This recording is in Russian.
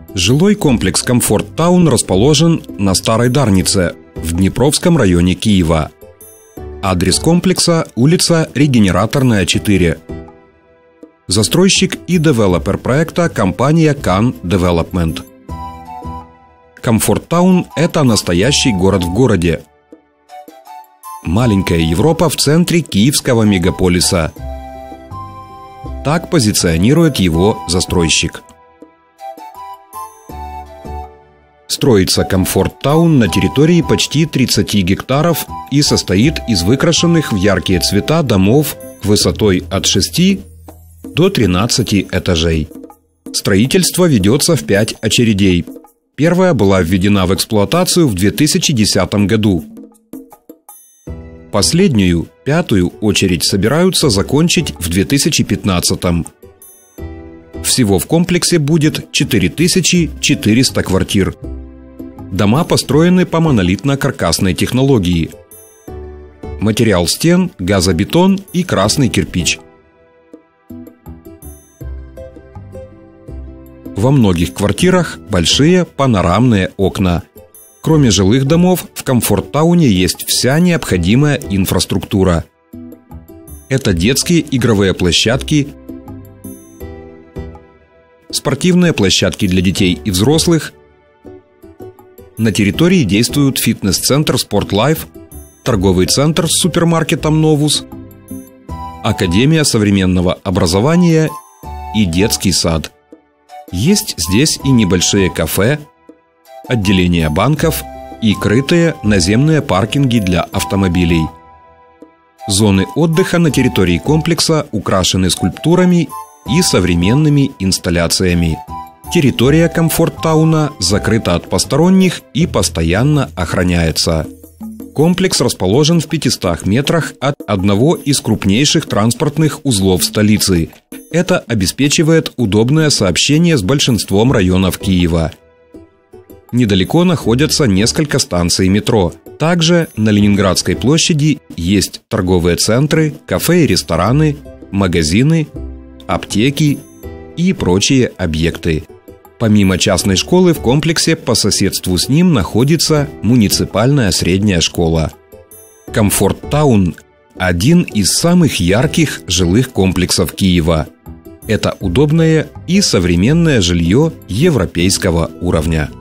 Жилой комплекс «Комфорт Таун» расположен на Старой Дарнице в Днепровском районе Киева. Адрес комплекса – улица Регенераторная, 4. Застройщик и девелопер проекта – компания Can Development. «Комфорт Таун» – это настоящий город в городе. Маленькая Европа в центре киевского мегаполиса. Так позиционирует его застройщик. Строится «Комфорт Таун» на территории почти 30 гектаров и состоит из выкрашенных в яркие цвета домов высотой от 6 до 13 этажей. Строительство ведется в 5 очередей. Первая была введена в эксплуатацию в 2010 году. Последнюю, 5-ю очередь собираются закончить в 2015. Всего в комплексе будет 4400 квартир. Дома построены по монолитно-каркасной технологии. Материал стен – газобетон и красный кирпич. Во многих квартирах большие панорамные окна. Кроме жилых домов, в «Комфорт Тауне» есть вся необходимая инфраструктура. Это детские игровые площадки, спортивные площадки для детей и взрослых. На территории действуют фитнес-центр «Спортлайф», торговый центр с супермаркетом «Новус», Академия современного образования и детский сад. Есть здесь и небольшие кафе, отделения банков и крытые наземные паркинги для автомобилей. Зоны отдыха на территории комплекса украшены скульптурами и современными инсталляциями. Территория «Комфорт Тауна» закрыта от посторонних и постоянно охраняется. Комплекс расположен в 500 метрах от одного из крупнейших транспортных узлов столицы. Это обеспечивает удобное сообщение с большинством районов Киева. Недалеко находятся несколько станций метро. Также на Ленинградской площади есть торговые центры, кафе и рестораны, магазины, аптеки и прочие объекты. Помимо частной школы, в комплексе по соседству с ним находится муниципальная средняя школа. «Комфорт Таун» – один из самых ярких жилых комплексов Киева. Это удобное и современное жилье европейского уровня.